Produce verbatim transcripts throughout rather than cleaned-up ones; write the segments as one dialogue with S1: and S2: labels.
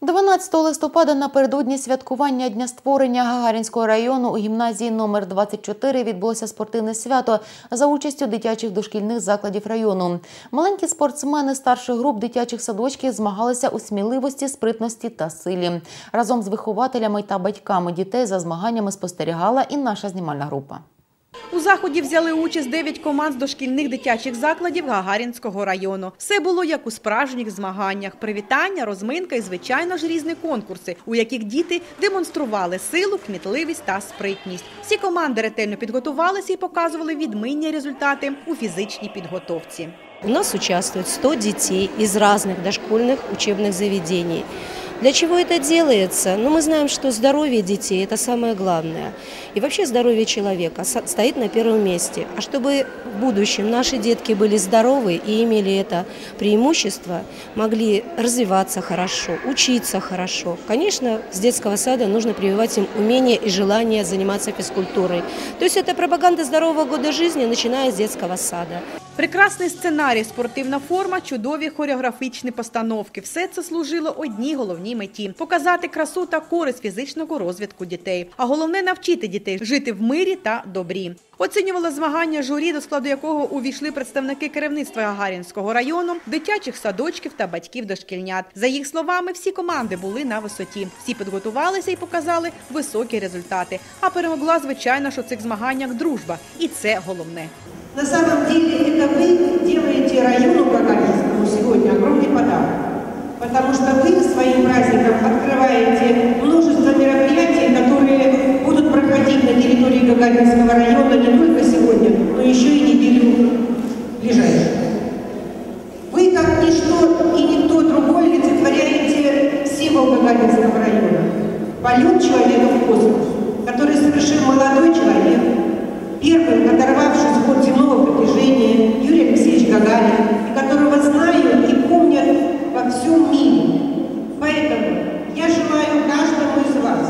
S1: дванадцятого листопада напередодні святкування Дня створення Гагарінського району у гімназії номер двадцять чотири відбулося спортивне свято за участю дитячих дошкільних закладів району. Маленькі спортсмени старших груп дитячих садочків змагалися у сміливості, спритності та силі. Разом з вихователями та батьками дітей за змаганнями спостерігала і наша знімальна група.
S2: У заході взяли участь дев'ять команд з дошкільних дитячих закладів Гагарінського району. Все було як у справжніх змаганнях – привітання, розминка і, звичайно ж, різні конкурси, у яких діти демонстрували силу, кмітливість та спритність. Всі команди ретельно підготувалися і показували відмінні результати у фізичній підготовці.
S3: У нас участвует сто детей из разных дошкольных учебных заведений. Для чего это делается? Ну, мы знаем, что здоровье детей – это самое главное. И вообще здоровье человека стоит на первом месте. А чтобы в будущем наши детки были здоровы и имели это преимущество, могли развиваться хорошо, учиться хорошо. Конечно, с детского сада нужно прививать им умение и желание заниматься физкультурой. То есть это пропаганда здорового года жизни, начиная с детского сада.
S2: Прекрасний сценарій, спортивна форма, чудові хореографічні постановки – все це служило одній головній меті – показати красу та користь фізичного розвитку дітей. А головне – навчити дітей жити в мирі та добрі. Оцінювало змагання журі, до складу якого увійшли представники керівництва Гагарінського району, дитячих садочків та батьків дошкільнят. За їх словами, всі команди були на висоті. Всі підготувалися і показали високі результати. А перемогла, звичайно, що у цих змаганнях дружба. І це головне.
S4: На самом деле, это вы делаете району Гагаринскому сегодня огромный подарок, потому что вы своим праздником открываете множество мероприятий, которые будут проходить на территории Гагаринского района не только сегодня, но еще и неделю ближайшую. Вы, как ничто и никто другой, олицетворяете символ Гагаринского района – полет человека в космос, который совершил молодой человек, первым оторвавшись от земного притяжения, Юрий Алексеевич Гагарин, и которого знают и помнят во всем мире. Поэтому я желаю каждому из вас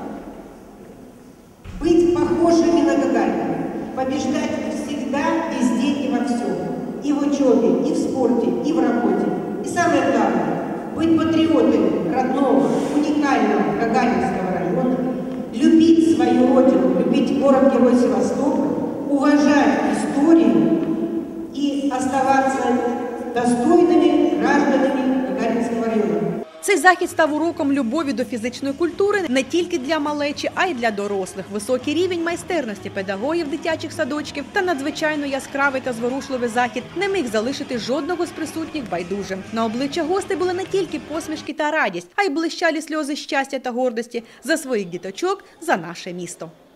S4: быть похожими на Гагарина, побеждать всегда, везде и во всем. И в учебе, и в спорте, и в работе. И самое главное, быть патриотами родного, уникального Гагаринского района, любить свою родину, любить город-герой Севастополь, уважать историю и оставаться достойными гражданами Гагаринского района.
S2: Цей захід став уроком любові до фізичної культури не тільки для малечі, а й для дорослих. Високий рівень майстерності педагогів дитячих садочків та надзвичайно яскравий та зворушливий захід не міг залишити жодного з присутніх байдужим. На обличчя гостей були не тільки посмішки та радість, а й блищалі сльози щастя та гордості за своїх діточок, за наше місто.